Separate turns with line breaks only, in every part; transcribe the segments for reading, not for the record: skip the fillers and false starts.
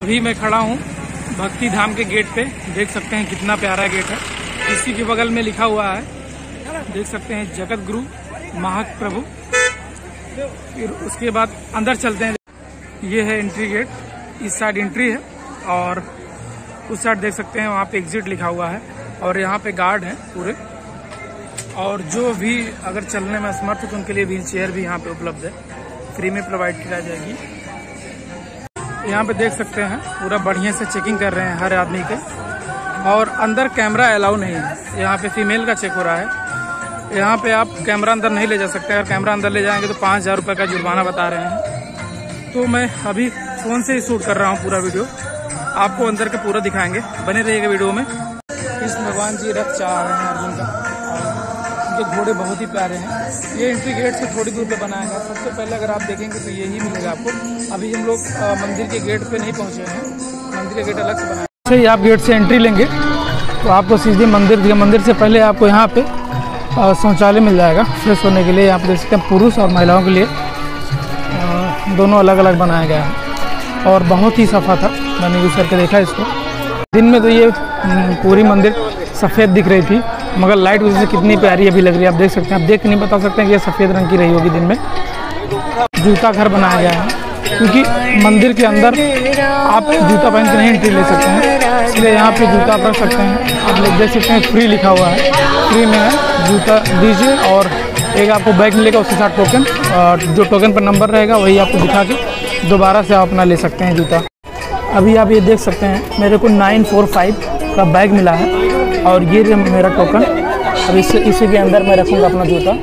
अभी मैं खड़ा हूँ भक्ति धाम के गेट पे। देख सकते हैं कितना प्यारा गेट है। इसी के बगल में लिखा हुआ है, देख सकते हैं, जगत गुरु महाप्रभु। फिर उसके बाद अंदर चलते हैं। ये है एंट्री गेट, इस साइड एंट्री है और उस साइड देख सकते हैं वहाँ पे एग्जिट लिखा हुआ है। और यहाँ पे गार्ड हैं पूरे, और जो भी अगर चलने में असमर्थ तो उनके लिए व्हील चेयर भी यहाँ पे उपलब्ध है, फ्री में प्रोवाइड की जाएगी। यहाँ पे देख सकते हैं पूरा बढ़िया से चेकिंग कर रहे हैं हर आदमी के, और अंदर कैमरा अलाउ नहीं है। यहाँ पे फीमेल का चेक हो रहा है। यहाँ पे आप कैमरा अंदर नहीं ले जा सकते। अगर कैमरा अंदर ले जाएंगे तो 5000 रुपये का जुर्माना बता रहे हैं। तो मैं अभी फ़ोन से ही शूट कर रहा हूँ पूरा वीडियो, आपको अंदर के पूरा दिखाएंगे। बने रहिएगा वीडियो में। कृष्ण भगवान जी रथ चढ़ा रहे हैं अर्जुन का, उनके घोड़े बहुत ही प्यारे हैं। ये एंट्री गेट से थोड़ी दूर पे बनाया गया। सबसे पहले अगर आप देखेंगे तो यही मिलेगा आपको। अभी हम लोग मंदिर के गेट पे नहीं पहुंचे हैं, मंदिर के गेट अलग से बनाया। जैसे ही आप गेट से एंट्री लेंगे तो आपको सीधे मंदिर से पहले आपको यहाँ पे शौचालय मिल जाएगा फ्रेश होने के लिए। आप देख सकते हैं पुरुष और महिलाओं के लिए दोनों अलग अलग बनाया गया है, और बहुत ही सफा था। मैंने यूज करके देखा इसको। दिन में तो ये पूरी मंदिर सफ़ेद दिख रही थी, मगर लाइट वजह से कितनी प्यारी अभी लग रही है। आप देख सकते हैं, आप देख नहीं बता सकते हैं कि ये सफ़ेद रंग की रही होगी दिन में। जूता घर बनाया गया है, क्योंकि मंदिर के अंदर आप जूता पहन के नहीं एंट्री ले सकते हैं, इसलिए यहाँ पे जूता आप रख सकते हैं। आप लोग देख सकते हैं फ्री लिखा हुआ है, फ्री में है। जूता दीजिए और एक आपको बैग मिलेगा, उसके साथ टोकन, और जो टोकन पर नंबर रहेगा वही आपको दिखा के दोबारा से आप अपना ले सकते हैं जूता। अभी आप ये देख सकते हैं मेरे को 945 का बैग मिला है, और ये मेरा टोकन। अब इसी के अंदर मैं रखूँगा अपना जूता।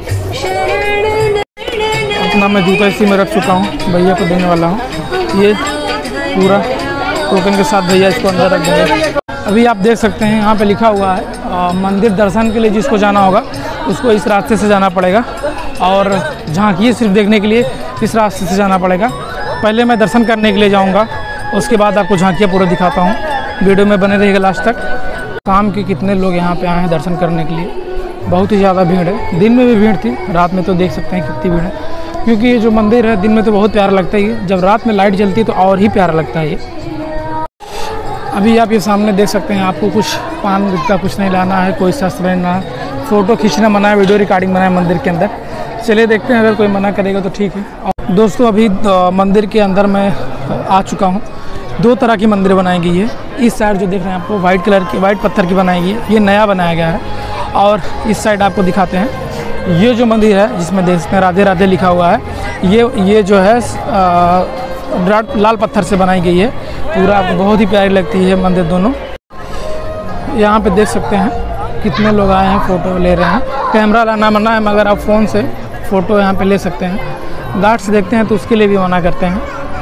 अपना मैं जूता इसी में रख चुका हूँ, भैया को देने वाला हूँ। ये पूरा टोकन के साथ भैया इसको अंदर रख देंगे। अभी आप देख सकते हैं यहाँ पे लिखा हुआ है मंदिर दर्शन के लिए जिसको जाना होगा उसको इस रास्ते से जाना पड़ेगा, और झांकिए सिर्फ देखने के लिए इस रास्ते से जाना पड़ेगा। पहले मैं दर्शन करने के लिए जाऊँगा, उसके बाद आपको झांकियाँ पूरा दिखाता हूँ। वीडियो में बने रहिएगा लास्ट तक। शाम के कितने लोग यहाँ पे आए हैं दर्शन करने के लिए, बहुत ही ज़्यादा भीड़ है। दिन में भी भीड़ थी, रात में तो देख सकते हैं कितनी भीड़ है, क्योंकि ये जो मंदिर है दिन में तो बहुत प्यारा लगता है, जब रात में लाइट जलती है तो और ही प्यारा लगता है ये। अभी आप ये सामने देख सकते हैं, आपको कुछ पान गुटखा कुछ नहीं लाना है, कोई शस्त्र नहीं लाना है, फ़ोटो खींचना मना है, वीडियो रिकॉर्डिंग मना है मंदिर के अंदर। चलिए देखते हैं, अगर कोई मना करेगा तो ठीक है। और दोस्तों अभी मंदिर के अंदर मैं आ चुका हूँ। 2 तरह की मंदिर बनाई गई है। इस साइड जो देख रहे हैं आपको वाइट कलर की, वाइट पत्थर की बनाई गई है, ये नया बनाया गया है। और इस साइड आपको दिखाते हैं, ये जो मंदिर है जिसमें देख सकते हैं राधे राधे लिखा हुआ है, ये जो है लाल पत्थर से बनाई गई है। पूरा आपको बहुत ही प्यारी लगती है मंदिर दोनों। यहाँ पे देख सकते हैं कितने लोग आए हैं, फ़ोटो ले रहे हैं। कैमरा लाना मना है, मगर आप फ़ोन से फ़ोटो यहाँ पे ले सकते हैं। गार्ड से देखते हैं तो उसके लिए भी मना करते हैं।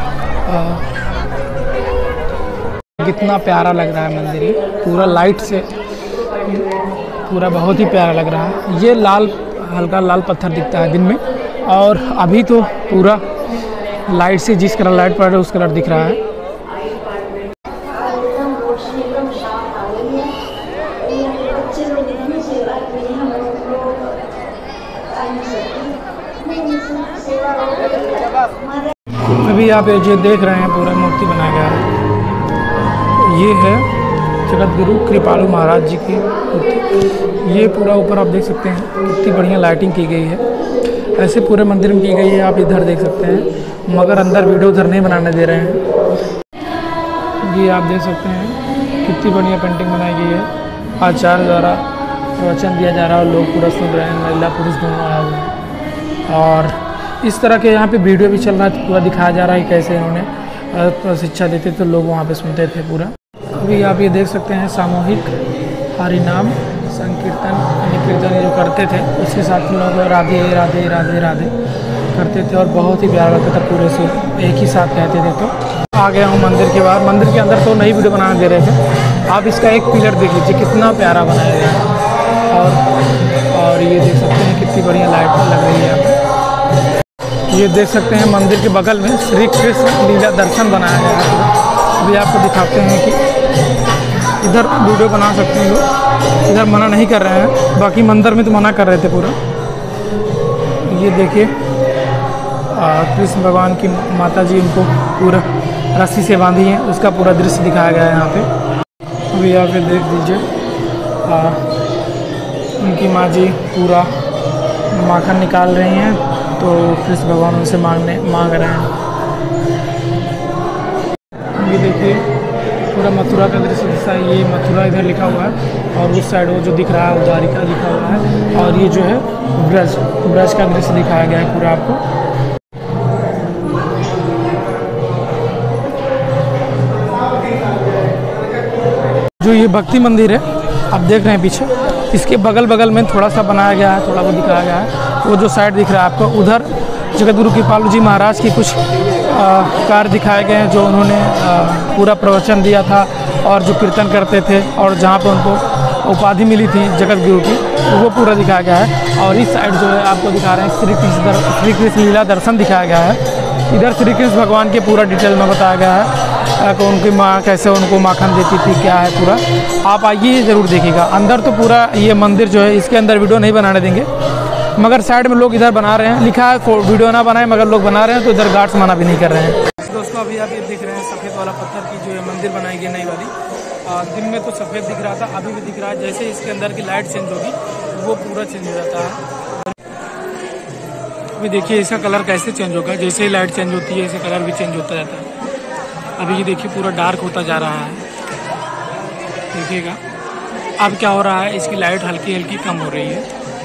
कितना प्यारा लग रहा है मंदिर, ये पूरा लाइट से पूरा बहुत ही प्यारा लग रहा है। ये हल्का लाल पत्थर दिखता है दिन में, और अभी तो पूरा लाइट से जिस कलर लाइट पड़ रहा है उस कलर दिख रहा है। अभी आप जो देख रहे हैं पूरा मूर्ति बनाया गया है, ये है जगत गुरु कृपालु महाराज जी की मूर्ति। ये पूरा ऊपर आप देख सकते हैं कितनी बढ़िया लाइटिंग की गई है। ऐसे पूरे मंदिर में की गई है, आप इधर देख सकते हैं, मगर अंदर वीडियो उधर नहीं बनाने दे रहे हैं। ये आप देख सकते हैं कितनी बढ़िया पेंटिंग बनाई गई है। आचार्य द्वारा प्रवचन दिया जा रहा है, लोग पूरा सुन रहे हैं, महिला पुरुष दोनों आए हुए हैं। और इस तरह के यहाँ पे वीडियो भी चल रहा है, पूरा दिखाया जा रहा है कैसे इन्होंने शिक्षा देते तो लोग वहाँ पे सुनते थे पूरा। अभी आप ये देख सकते हैं सामूहिक हरिनाम संकीर्तन यानी कीर्तन जो करते थे, उसके साथ लोग राधे राधे राधे राधे करते थे, और बहुत ही प्यारा लगता था, पूरे से एक ही साथ कहते थे। तो आ गया हूँ मंदिर के बाहर। मंदिर के अंदर तो नई वीडियो बनाने दे रहे थे। आप इसका एक पिलर देख लीजिए कितना प्यारा बनाया गया है, और ये देख सकते हैं कितनी बढ़िया लाइट लग रही है यहाँ पे। ये देख सकते हैं मंदिर के बगल में श्री कृष्ण लीला दर्शन बनाया गया है। अभी आपको दिखाते हैं कि इधर वीडियो बना सकते हैं लोग, इधर मना नहीं कर रहे हैं, बाकी मंदिर में तो मना कर रहे थे पूरा। ये देखिए कृष्ण भगवान की माता जी उनको पूरा रस्सी से बांधी हैं, उसका पूरा दृश्य दिखाया गया है यहाँ पे। अभी यहाँ पे देख दीजिए उनकी माँ जी पूरा माखन निकाल रही हैं, तो कृष्ण भगवान उनसे मांग रहे हैं। ये देखिए पूरा मथुरा का दृश्य दिखता है, ये मथुरा इधर लिखा हुआ है और उस साइड वो जो दिख रहा है द्वारिका लिखा हुआ है, और ये जो है ब्रज का दृश्य दिखाया गया है पूरा आपको। जो ये भक्ति मंदिर है आप देख रहे हैं पीछे, इसके बगल में थोड़ा सा बनाया गया है, थोड़ा वो दिखाया गया है। वो जो साइड दिख रहा है आपको, उधर जगतगुरु कृपालु जी महाराज की कुछ कार्य दिखाए गए हैं, जो उन्होंने पूरा प्रवचन दिया था और जो कीर्तन करते थे, और जहाँ पे उनको उपाधि मिली थी जगतगुरु की, तो वो पूरा दिखाया गया है। और इस साइड जो है आपको दिखा रहे हैं श्री कृष्ण लीला दर्शन दिखाया गया है। इधर श्री कृष्ण भगवान के पूरा डिटेल में बताया गया है कि उनकी माँ कैसे उनको माखन देती थी, क्या है पूरा। आप आइए ज़रूर देखिएगा। अंदर तो पूरा ये मंदिर जो है, इसके अंदर वीडियो नहीं बनाने देंगे, मगर साइड में लोग इधर बना रहे हैं, लिखा है वीडियो ना बनाए, मगर लोग बना रहे हैं, तो इधर गार्ड्स मना भी नहीं कर रहे हैं। दोस्तों अभी आप ये देख रहे हैं सफ़ेद वाला पत्थर की जो है मंदिर बनाई गई नई वाली। दिन में तो सफ़ेद दिख रहा था, अभी भी दिख रहा है। जैसे इसके अंदर की लाइट चेंज होगी वो पूरा चेंज हो जाता है। अभी देखिए इसका कलर कैसे चेंज होगा, जैसे ही लाइट चेंज होती है इसका कलर भी चेंज होता जाता है। अभी ये देखिए पूरा डार्क होता जा रहा है, देखिएगा अब क्या हो रहा है, इसकी लाइट हल्की हल्की कम हो रही है।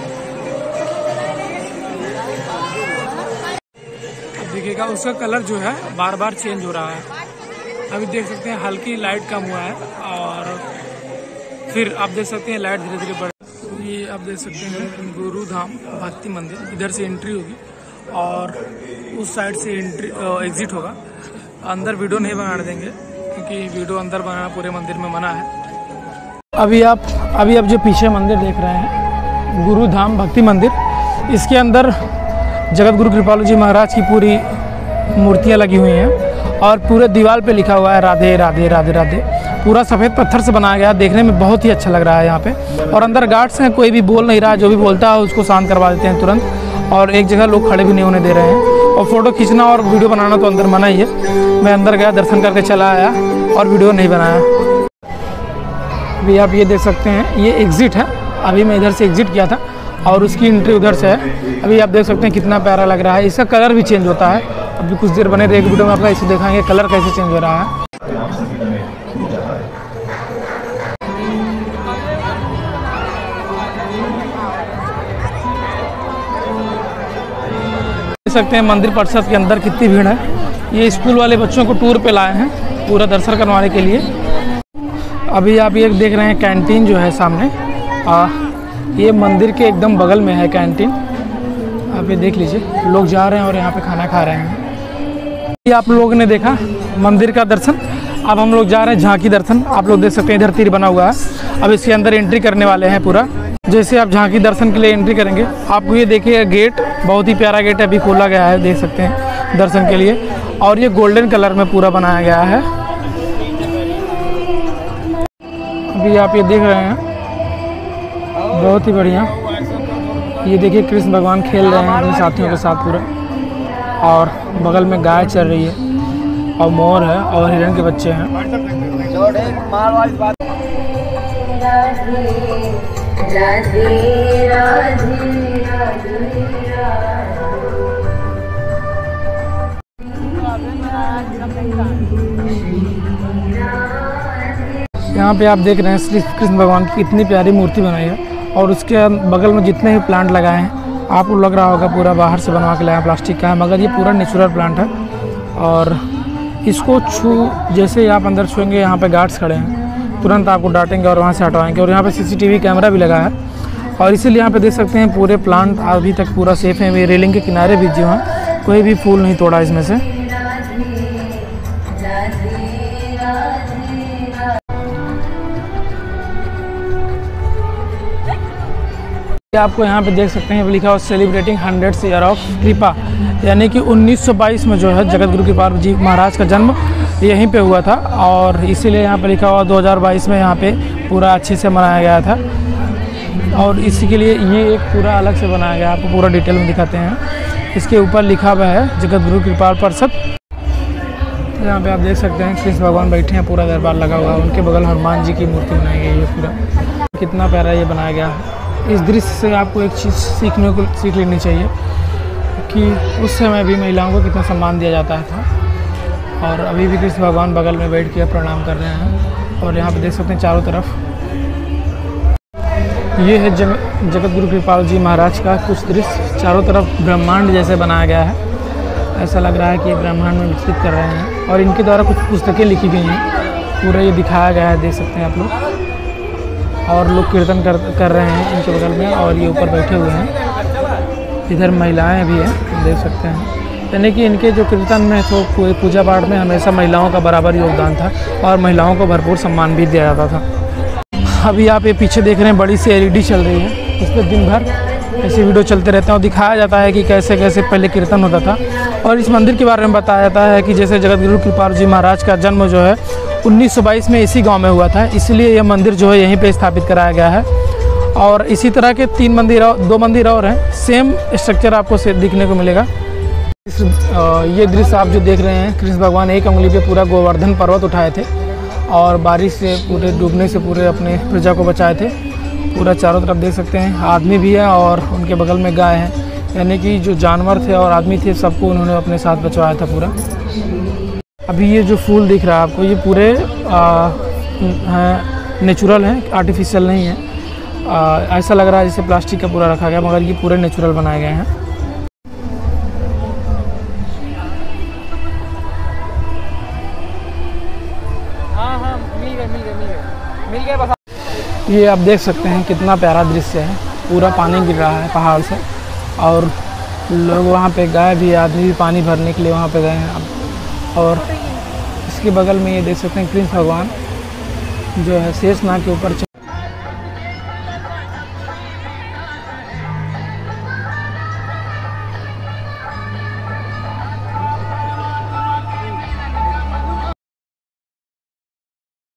अब देखिएगा उसका कलर जो है बार बार चेंज हो रहा है। अभी देख सकते हैं हल्की लाइट कम हुआ है, और फिर आप देख सकते हैं लाइट धीरे धीरे बढ़। ये आप देख सकते हैं गुरु धाम भक्ति मंदिर, इधर से एंट्री होगी और उस साइड से एग्जिट होगा। अंदर वीडियो नहीं बनाने देंगे, क्योंकि वीडियो अंदर बनाना पूरे मंदिर में मना है। अभी आप जो पीछे मंदिर देख रहे हैं गुरु धाम भक्ति मंदिर, इसके अंदर जगतगुरु कृपालु जी महाराज की पूरी मूर्तियाँ लगी हुई हैं, और पूरे दीवार पे लिखा हुआ है राधे राधे राधे राधे। पूरा सफ़ेद पत्थर से बनाया गया, देखने में बहुत ही अच्छा लग रहा है यहाँ पे। और अंदर गार्ड्स हैं, कोई भी बोल नहीं रहा है, जो भी बोलता है उसको शांत करवा देते हैं तुरंत, और एक जगह लोग खड़े भी नहीं होने दे रहे हैं। और फ़ोटो खींचना और वीडियो बनाना तो अंदर मना ही है। मैं अंदर गया, दर्शन करके चला आया और वीडियो नहीं बनाया। अभी आप ये देख सकते हैं ये एग्ज़िट है, अभी मैं इधर से एग्ज़िट किया था और उसकी एंट्री उधर से है। अभी आप देख सकते हैं कितना प्यारा लग रहा है। इसका कलर भी चेंज होता है। अभी कुछ देर बने रहे वीडियो में आपका इसे दिखाएंगे कलर कैसे चेंज हो रहा है। देख सकते हैं मंदिर परिसर के अंदर कितनी भीड़ है। ये स्कूल वाले बच्चों को टूर पे लाए हैं पूरा दर्शन करवाने के लिए। अभी आप ये देख रहे हैं कैंटीन जो है सामने, ये मंदिर के एकदम बगल में है कैंटीन। आप ये देख लीजिए लोग जा रहे हैं और यहाँ पे खाना खा रहे हैं। ये आप लोगों ने देखा मंदिर का दर्शन। अब हम लोग जा रहे हैं झांकी दर्शन। आप लोग देख सकते हैं इधर तीर बना हुआ है। अब इसके अंदर एंट्री करने वाले हैं पूरा। जैसे आप झांकी दर्शन के लिए एंट्री करेंगे, आपको ये देखिए गेट बहुत ही प्यारा गेट अभी खोला गया है, देख सकते हैं दर्शन के लिए। और ये गोल्डन कलर में पूरा बनाया गया है। अभी आप ये देख रहे हैं बहुत ही बढ़िया। ये देखिए कृष्ण भगवान खेल रहे हैं अपने साथियों के साथ पूरा, और बगल में गाय चल रही है और मोर है और हिरण के बच्चे हैं। यहाँ पे आप देख रहे हैं श्री कृष्ण भगवान की कितनी प्यारी मूर्ति बनाई है, और उसके बगल में जितने भी प्लांट लगाए हैं आपको लग रहा होगा पूरा बाहर से बनवा के लाया प्लास्टिक का है, मगर ये पूरा नेचुरल प्लांट है। और इसको जैसे ही आप अंदर छुएंगे, यहाँ पे गार्ड्स खड़े हैं, तुरंत आपको डांटेंगे और वहाँ से हटवाएंगे। और यहाँ पे सीसीटीवी कैमरा भी लगा है, और इसीलिए यहाँ पे देख सकते हैं पूरे प्लांट अभी तक पूरा सेफ है। रेलिंग के किनारे भी जो हैं कोई भी फूल नहीं तोड़ा इसमें से। आपको यहाँ पे देख सकते हैं लिखा हुआ सेलिब्रेटिंग 100 ईयर ऑफ कृपा, यानी कि 1922 में जो है जगतगुरु कृपालु जी महाराज का जन्म यहीं पे हुआ था, और इसीलिए यहाँ पे लिखा हुआ 2022 में यहाँ पे पूरा अच्छे से मनाया गया था। और इसी के लिए ये एक पूरा अलग से बनाया गया, आपको पूरा डिटेल में दिखाते हैं। इसके ऊपर लिखा हुआ है जगतगुरु कृपा परिषद। यहाँ पे आप देख सकते हैं कृष्ण भगवान बैठे हैं, पूरा दरबार लगा हुआ है, उनके बगल हनुमान जी की मूर्ति बनाई गई है। पूरा कितना प्यारा ये बनाया गया है। इस दृश्य से आपको एक चीज़ सीख लेनी चाहिए कि उस समय भी महिलाओं को कितना सम्मान दिया जाता था, और अभी भी कृष्ण भगवान बगल में बैठ के प्रणाम कर रहे हैं। और यहाँ पे देख सकते हैं चारों तरफ ये है जगत गुरु कृपाल जी महाराज का कुछ दृश्य। चारों तरफ ब्रह्मांड जैसे बनाया गया है, ऐसा लग रहा है कि ये ब्रह्मांड में विकसित कर रहे हैं। और इनके द्वारा कुछ पुस्तकें लिखी गई हैं, पूरा ये दिखाया गया है, देख सकते हैं आप लोग। और लोग कीर्तन कर रहे हैं इनके बगल में, और ये ऊपर बैठे हुए हैं। इधर महिलाएं भी हैं, देख सकते हैं। यानी कि इनके जो कीर्तन में तो पूजा पाठ में हमेशा महिलाओं का बराबर योगदान था, और महिलाओं को भरपूर सम्मान भी दिया जाता था। अभी आप ये पीछे देख रहे हैं बड़ी सी LED चल रही है, इस पर दिन भर ऐसे वीडियो चलते रहते हैं और दिखाया जाता है कि कैसे कैसे पहले कीर्तन होता था। और इस मंदिर के बारे में बताया जाता है कि जैसे जगत गुरु कृपाल जी महाराज का जन्म जो है 1922 में इसी गांव में हुआ था, इसलिए यह मंदिर जो है यहीं पे स्थापित कराया गया है। और इसी तरह के 2 मंदिर और हैं, सेम स्ट्रक्चर आपको दिखने को मिलेगा। ये दृश्य आप जो देख रहे हैं, कृष्ण भगवान एक उंगली पे पूरा गोवर्धन पर्वत उठाए थे और बारिश से पूरे डूबने से पूरे अपने प्रजा को बचाए थे। पूरा चारों तरफ देख सकते हैं, आदमी भी है और उनके बगल में गाय है, यानी कि जो जानवर थे और आदमी थे सबको उन्होंने अपने साथ बचवाया था पूरा। अभी ये जो फूल दिख रहा है आपको, ये पूरे नेचुरल हैं, आर्टिफिशियल नहीं है। ऐसा लग रहा है जैसे प्लास्टिक का पूरा रखा गया, मगर ये पूरे नेचुरल बनाए गए हैं। हाँ, मिल गए बस। ये आप देख सकते हैं कितना प्यारा दृश्य है, पूरा पानी गिर रहा है पहाड़ से, और लोग वहाँ पे गाय भी, आदमी भी पानी भरने के लिए वहाँ पे गए हैं। और इसके बगल में ये देख सकते हैं कृष्ण भगवान जो है शेषनाग के ऊपर